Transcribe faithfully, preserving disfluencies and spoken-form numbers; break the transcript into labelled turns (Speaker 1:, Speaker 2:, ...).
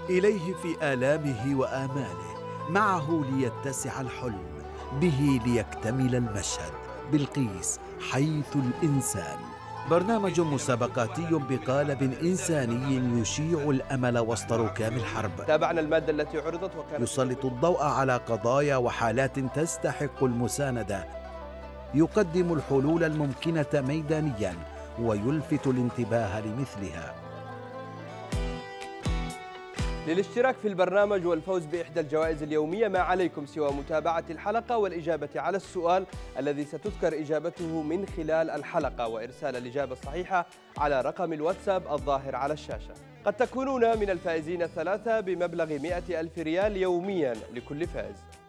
Speaker 1: إليه في آلامه وآماله، معه ليتسع الحلم، به ليكتمل المشهد. بلقيس حيث الإنسان، برنامج مسابقاتي بقالب إنساني يشيع الأمل وسط ركام الحرب.
Speaker 2: تابعنا المادة التي عرضت وكانت
Speaker 1: يسلط الضوء على قضايا وحالات تستحق المساندة، يقدم الحلول الممكنة ميدانياً ويلفت الانتباه لمثلها.
Speaker 2: للاشتراك في البرنامج والفوز بإحدى الجوائز اليومية ما عليكم سوى متابعة الحلقة والإجابة على السؤال الذي ستذكر إجابته من خلال الحلقة، وإرسال الإجابة الصحيحة على رقم الواتساب الظاهر على الشاشة. قد تكونون من الفائزين الثلاثة بمبلغ مئة ألف ريال يوميا لكل فائز.